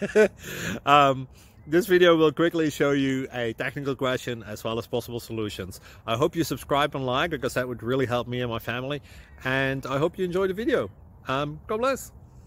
um, this video will quickly show you a technical question as well as possible solutions. I hope you subscribe and like, because that would really help me and my family. And I hope you enjoy the video. God bless.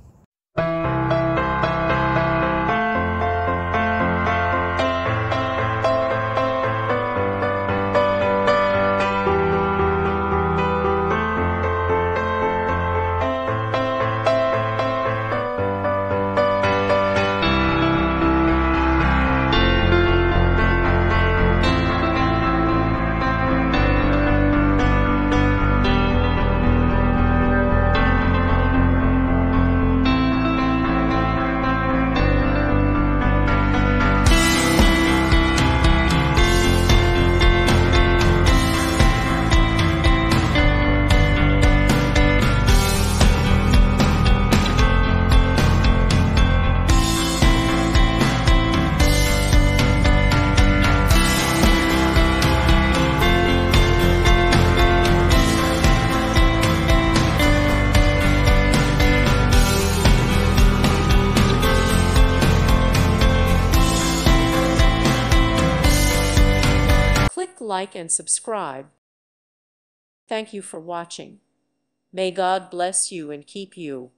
Click like and subscribe. Thank you for watching. May God bless you and keep you.